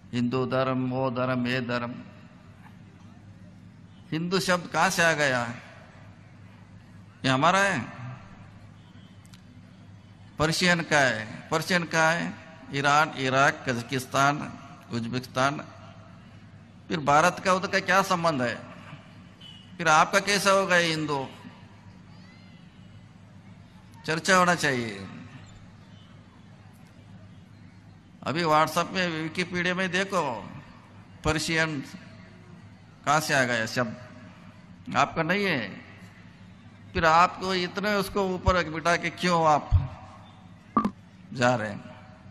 हिंदू धर्म, वो धर्म, ये धर्म। हिंदू शब्द कहाँ से आ गया? ये हमारा है? पर्शियन का है। पर्शियन का है ईरान, इराक, कजाकिस्तान, उज्बेकिस्तान। फिर भारत का उधर का क्या संबंध है? फिर आपका कैसा होगा ये हिंदू? चर्चा होना चाहिए। अभी व्हाट्सएप में, विकिपीडिया में देखो, पर्शियन कहाँ से आ गया शब्द? आपका नहीं है। फिर आपको इतने उसको ऊपर बिठा के क्यों आप जा रहे हैं?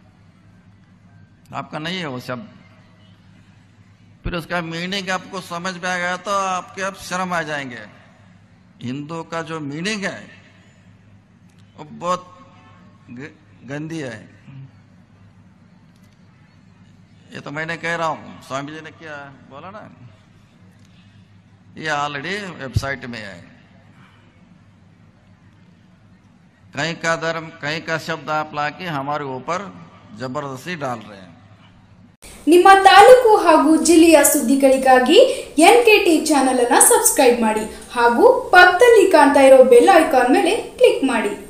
आपका नहीं है वो शब्द। फिर उसका मीनिंग आपको समझ में आ गया तो आपके अब शर्म आ जाएंगे। हिंदू का जो मीनिंग है वो बहुत गंदी है। ये तो मैंने कह रहा हूं, स्वामी जी ने क्या बोला ना, ये ऑलरेडी वेबसाइट में है। कहीं का धर्म, कहीं का शब्द आप लाके हमारे ऊपर जबरदस्ती डाल रहे हैं। ನಿಮ್ಮ ತಾಲೂಕು ಹಾಗೂ ಜಿಲ್ಲೆಯ ಸುದ್ದಿಗಳಿಗಾಗಿ NKT ಚಾನೆಲ್ ಅನ್ನು ಸಬ್ಸ್ಕ್ರೈಬ್ ಮಾಡಿ ಹಾಗೂ ಪಕ್ಕದಲ್ಲಿ ಕಾಣ್ತಾ ಇರೋ ಬೆಲ್ ಐಕಾನ್ ಮೇಲೆ ಕ್ಲಿಕ್ ಮಾಡಿ।